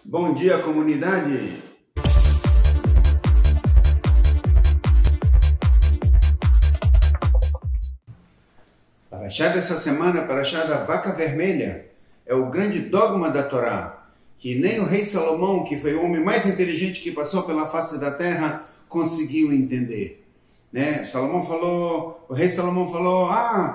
Bom dia, comunidade! Paraxá dessa semana, Paraxá da Vaca Vermelha, é o grande dogma da Torá, que nem o rei Salomão, que foi o homem mais inteligente que passou pela face da terra, conseguiu entender. Né? O rei Salomão falou,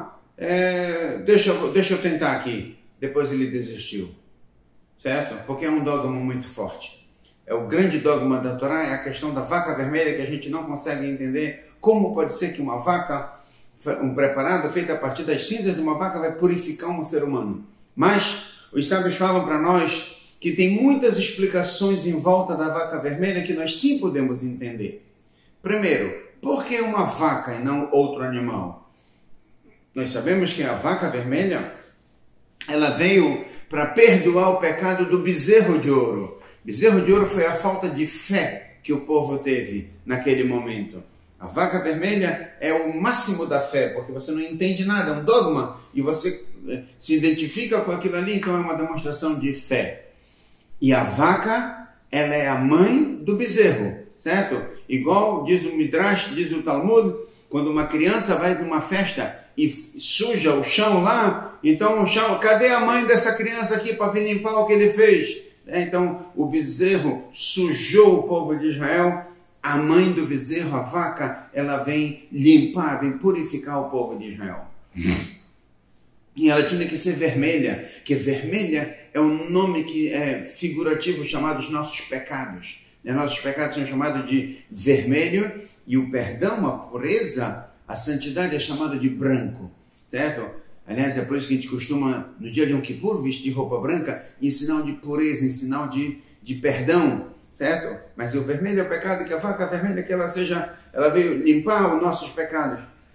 deixa eu tentar aqui. Depois ele desistiu, certo? Porque é um dogma muito forte. É o grande dogma da Torá, é a questão da vaca vermelha, que a gente não consegue entender como pode ser que uma vaca, um preparado feito a partir das cinzas de uma vaca, vai purificar um ser humano. Mas os sábios falam para nós que tem muitas explicações em volta da vaca vermelha que nós sim podemos entender. Primeiro, por que uma vaca e não outro animal? Nós sabemos que a vaca vermelha, ela veio para perdoar o pecado do bezerro de ouro. Bezerro de ouro foi a falta de fé que o povo teve naquele momento. A vaca vermelha é o máximo da fé, porque você não entende nada, é um dogma, e você se identifica com aquilo ali, então é uma demonstração de fé. E a vaca, ela é a mãe do bezerro, certo? Igual diz o Midrash, diz o Talmud, quando uma criança vai numa festa e suja o chão lá, então o chão, cadê a mãe dessa criança aqui para vir limpar o que ele fez? Então o bezerro sujou o povo de Israel, a mãe do bezerro, a vaca, ela vem limpar, vem purificar o povo de Israel. E ela tinha que ser vermelha, que vermelha é um nome que é figurativo chamado os nossos pecados. Nossos pecados são chamados de vermelho, e o perdão, a pureza, a santidade é chamada de branco, certo? Aliás, é por isso que a gente costuma, no dia de Yom Kippur, vestir roupa branca, em sinal de pureza, em sinal de perdão, certo? Mas o vermelho é o pecado, que a vaca vermelha, que ela veio limpar os nossos pecados.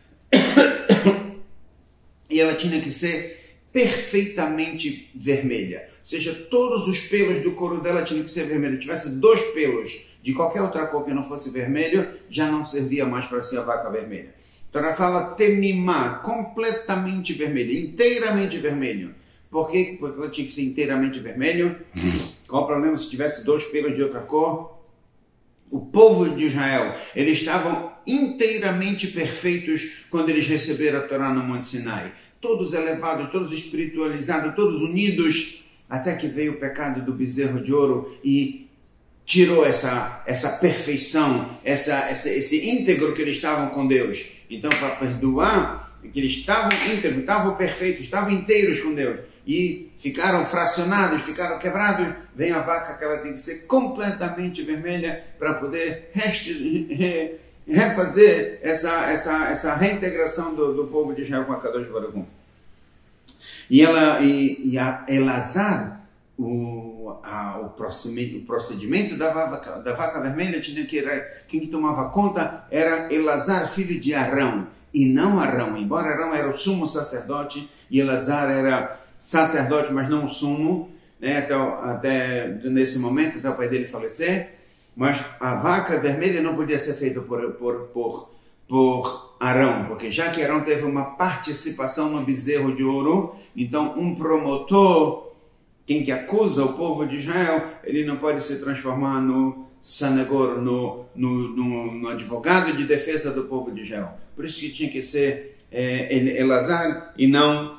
E ela tinha que ser perfeitamente vermelha. Ou seja, todos os pelos do couro dela tinham que ser vermelhos. Se tivesse 2 pelos de qualquer outra cor que não fosse vermelho, já não servia mais para ser a vaca vermelha. Então ela fala temimá, completamente vermelho, inteiramente vermelho. Por quê? Porque ela tinha que ser inteiramente vermelho. Qual o problema se tivesse 2 pelos de outra cor? O povo de Israel, eles estavam inteiramente perfeitos quando eles receberam a Torá no Monte Sinai. Todos elevados, todos espiritualizados, todos unidos, até que veio o pecado do bezerro de ouro e tirou essa perfeição, esse íntegro que eles estavam com Deus. Então, para perdoar, que eles estavam íntegros, estavam perfeitos, estavam inteiros com Deus, e ficaram fracionados, ficaram quebrados, vem a vaca que ela tem que ser completamente vermelha para poder refazer essa reintegração do povo de Israel com a Kadosh Baruch Hu. E a Elazar, o procedimento da vaca vermelha, quem tomava conta era Elazar, filho de Arão, e não Arão, embora Arão era o sumo sacerdote e Elazar era sacerdote, mas não o sumo, né, até nesse momento, até o pai dele falecer. Mas a vaca vermelha não podia ser feita por Arão, porque já que Arão teve uma participação no bezerro de ouro, então um promotor, quem que acusa o povo de Israel, ele não pode se transformar no sanegor, no advogado de defesa do povo de Israel. Por isso que tinha que ser Elazar e não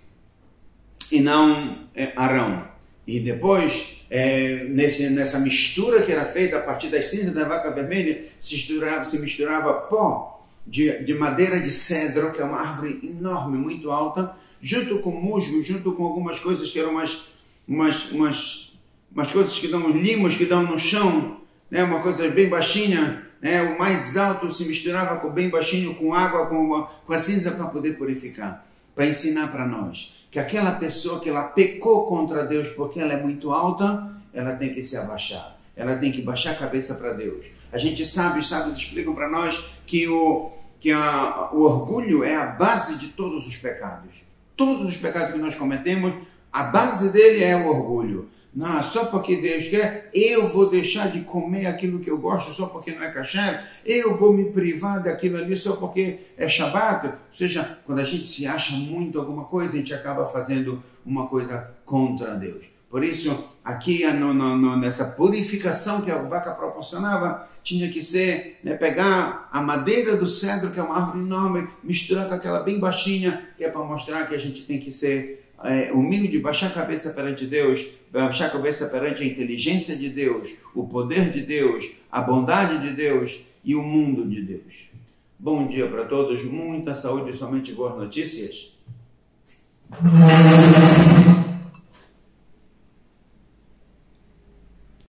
Arão. E depois, nessa mistura que era feita a partir das cinzas da vaca vermelha, se misturava pó de madeira de cedro, que é uma árvore enorme, muito alta, junto com musgo, junto com algumas coisas que eram umas coisas que dão limos, que dão no chão, né, uma coisa bem baixinha, né, o mais alto se misturava com bem baixinho, com água, com a cinza para poder purificar. Para ensinar para nós que aquela pessoa que ela pecou contra Deus porque ela é muito alta, ela tem que se abaixar. Ela tem que baixar a cabeça para Deus. A gente sabe, os sábios explicam para nós que o orgulho é a base de todos os pecados. Todos os pecados que nós cometemos, a base dele é o orgulho. Não, só porque Deus quer, eu vou deixar de comer aquilo que eu gosto só porque não é kasher, eu vou me privar daquilo ali só porque é Shabbat. Ou seja, quando a gente se acha muito alguma coisa, a gente acaba fazendo uma coisa contra Deus. Por isso, aqui nessa purificação que a vaca proporcionava, tinha que ser, pegar a madeira do cedro, que é uma árvore enorme, misturar com aquela bem baixinha, que é para mostrar que a gente tem que ser humilde, baixar a cabeça perante Deus, baixar a cabeça perante a inteligência de Deus, o poder de Deus, a bondade de Deus e o mundo de Deus. Bom dia para todos, muita saúde e somente boas notícias.